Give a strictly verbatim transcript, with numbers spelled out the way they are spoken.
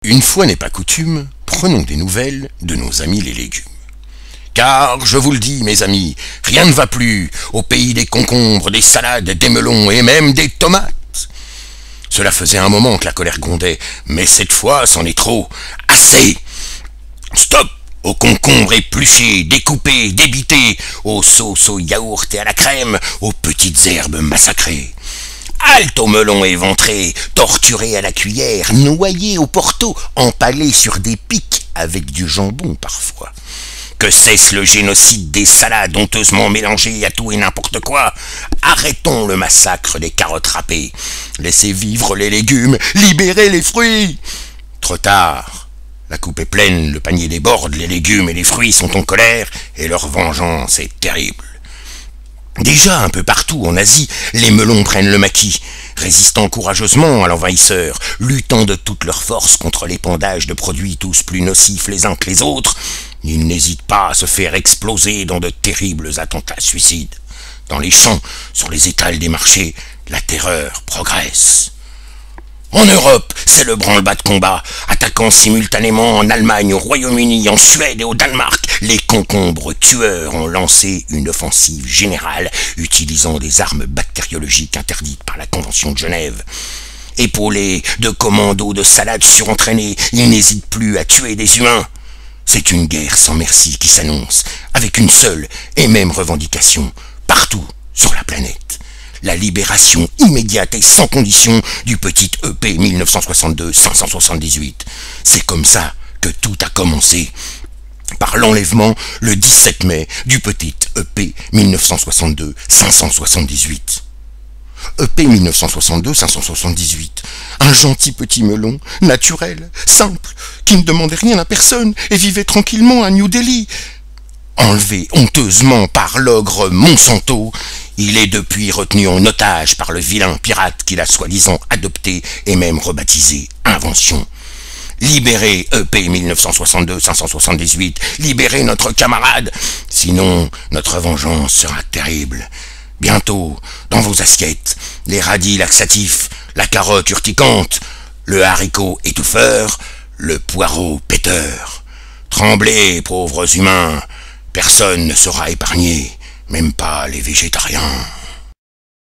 Une fois n'est pas coutume, prenons des nouvelles de nos amis les légumes. Car, je vous le dis, mes amis, rien ne va plus au pays des concombres, des salades, des melons et même des tomates. Cela faisait un moment que la colère grondait, mais cette fois, c'en est trop. Assez! Stop aux concombres épluchés, découpés, débités, aux sauces au yaourt et à la crème, aux petites herbes massacrées. Halte aux melons éventrés, torturés à la cuillère, noyés au porto, empalés sur des pics avec du jambon parfois. Que cesse le génocide des salades honteusement mélangées à tout et n'importe quoi. Arrêtons le massacre des carottes râpées. Laissez vivre les légumes, libérez les fruits. Trop tard. La coupe est pleine, le panier déborde, les légumes et les fruits sont en colère et leur vengeance est terrible. Déjà, un peu partout en Asie, les melons prennent le maquis, résistant courageusement à l'envahisseur, luttant de toute leur force contre l'épandage de produits tous plus nocifs les uns que les autres. Ils n'hésitent pas à se faire exploser dans de terribles attentats suicides. Dans les champs, sur les étals des marchés, la terreur progresse. En Europe, c'est le branle-bas de combat, attaquant simultanément en Allemagne, au Royaume-Uni, en Suède et au Danemark. Les concombres tueurs ont lancé une offensive générale, utilisant des armes bactériologiques interdites par la Convention de Genève. Épaulés de commandos de salades surentraînés, ils n'hésitent plus à tuer des humains. C'est une guerre sans merci qui s'annonce, avec une seule et même revendication, partout sur la planète. La libération immédiate et sans condition du petit E P mille neuf cent soixante-deux cinq cent soixante-dix-huit. C'est comme ça que tout a commencé, par l'enlèvement le dix-sept mai du petit E P mille neuf cent soixante-deux cinq cent soixante-dix-huit. E P mille neuf cent soixante-deux cinq cent soixante-dix-huit, un gentil petit melon, naturel, simple, qui ne demandait rien à personne et vivait tranquillement à New Delhi. Enlevé honteusement par l'ogre Monsanto, il est depuis retenu en otage par le vilain pirate qu'il a soi-disant adopté et même rebaptisé Invention. Libérez E P mille neuf cent soixante-deux cinq cent soixante-dix-huit, libérez notre camarade, sinon notre vengeance sera terrible. Bientôt, dans vos assiettes, les radis laxatifs, la carotte urticante, le haricot étouffeur, le poireau péteur. Tremblez, pauvres humains, personne ne sera épargné, même pas les végétariens.